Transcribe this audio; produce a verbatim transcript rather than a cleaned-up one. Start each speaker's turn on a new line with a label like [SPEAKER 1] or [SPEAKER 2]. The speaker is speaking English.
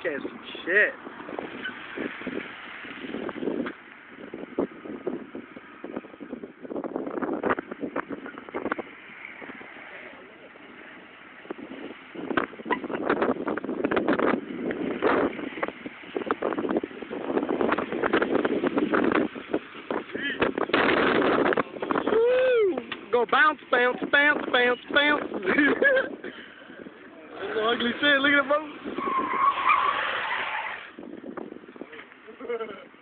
[SPEAKER 1] catch some shit. Go bounce, bounce, bounce, bounce, bounce. That's some ugly shit. Look at that boat.